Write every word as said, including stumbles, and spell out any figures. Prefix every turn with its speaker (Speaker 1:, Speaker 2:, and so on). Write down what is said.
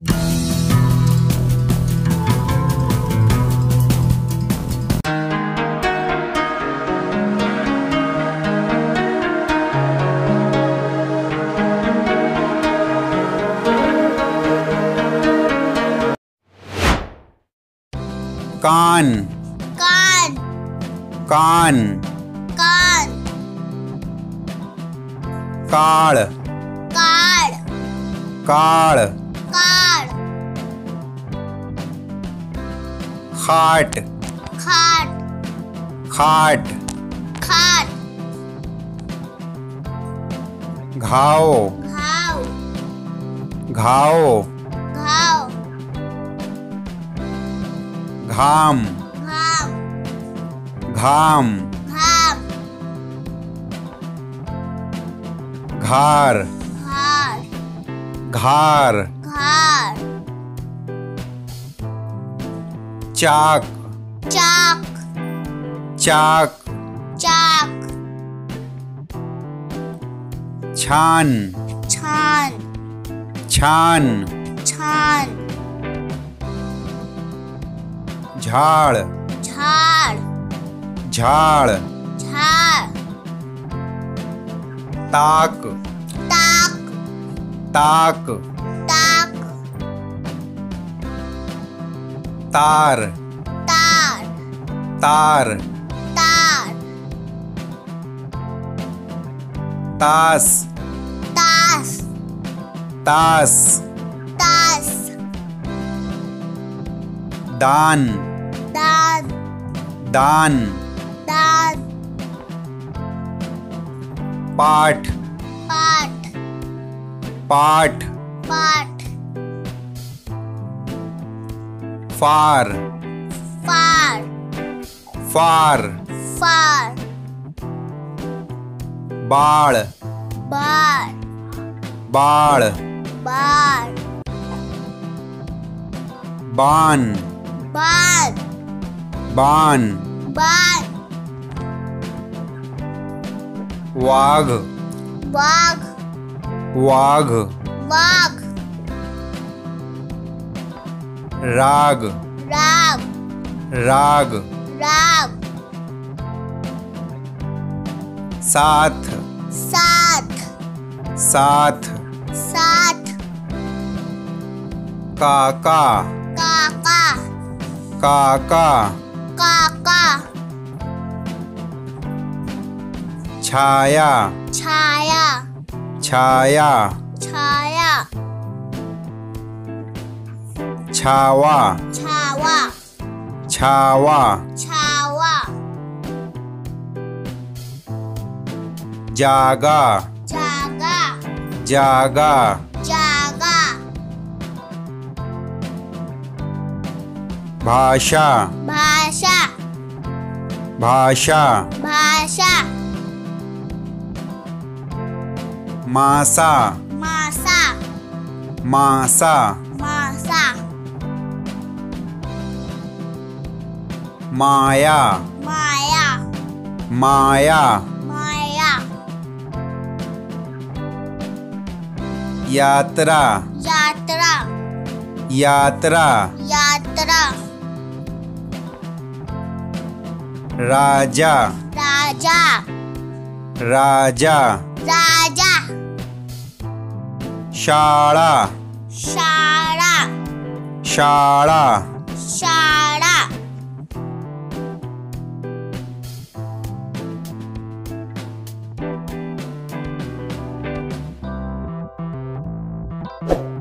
Speaker 1: कान
Speaker 2: कान
Speaker 1: कान
Speaker 2: कान
Speaker 1: काड़
Speaker 2: काड़
Speaker 1: काड़
Speaker 2: काड़
Speaker 1: खाट
Speaker 2: खाट
Speaker 1: खाट
Speaker 2: खाट
Speaker 1: घाव
Speaker 2: घाव
Speaker 1: घाव
Speaker 2: घाव
Speaker 1: घाम
Speaker 2: घाम
Speaker 1: घाम
Speaker 2: घाम
Speaker 1: घार
Speaker 2: घार
Speaker 1: घार
Speaker 2: घार
Speaker 1: चाक
Speaker 2: चाक
Speaker 1: चाक
Speaker 2: चाक
Speaker 1: छान
Speaker 2: छान
Speaker 1: छान
Speaker 2: छान
Speaker 1: झाड़
Speaker 2: झाड़
Speaker 1: झाड़
Speaker 2: झाड़
Speaker 1: ताक
Speaker 2: ताक
Speaker 1: ताक
Speaker 2: ताक
Speaker 1: तार
Speaker 2: तार
Speaker 1: तार
Speaker 2: तार
Speaker 1: तास
Speaker 2: तास
Speaker 1: तास
Speaker 2: तास
Speaker 1: दान
Speaker 2: दान
Speaker 1: दान
Speaker 2: दान
Speaker 1: पाठ
Speaker 2: पाठ
Speaker 1: पाठ
Speaker 2: पाठ
Speaker 1: फार
Speaker 2: फार
Speaker 1: फार
Speaker 2: फार
Speaker 1: बाळ
Speaker 2: बार
Speaker 1: बाळ
Speaker 2: बार
Speaker 1: बाण
Speaker 2: बार
Speaker 1: बाण
Speaker 2: बार
Speaker 1: वाघ
Speaker 2: वाघ
Speaker 1: वाघ
Speaker 2: वाघ
Speaker 1: राग
Speaker 2: राग
Speaker 1: राग
Speaker 2: राग
Speaker 1: साथ
Speaker 2: साथ
Speaker 1: साथ
Speaker 2: साथ
Speaker 1: काका
Speaker 2: काका
Speaker 1: काका
Speaker 2: काका
Speaker 1: छाया
Speaker 2: छाया
Speaker 1: छाया
Speaker 2: छाया
Speaker 1: छावा
Speaker 2: छावा
Speaker 1: छावा
Speaker 2: छावा
Speaker 1: जागा
Speaker 2: जागा
Speaker 1: जागा
Speaker 2: जागा
Speaker 1: भाषा
Speaker 2: भाषा
Speaker 1: भाषा
Speaker 2: भाषा
Speaker 1: मासा
Speaker 2: मासा
Speaker 1: मासा
Speaker 2: मासा
Speaker 1: माया
Speaker 2: माया
Speaker 1: माया
Speaker 2: माया
Speaker 1: यात्रा
Speaker 2: यात्रा
Speaker 1: यात्रा
Speaker 2: यात्रा
Speaker 1: राजा
Speaker 2: राजा
Speaker 1: राजा
Speaker 2: राजा
Speaker 1: शाळा
Speaker 2: शाळा
Speaker 1: शाळा
Speaker 2: शाळा
Speaker 1: you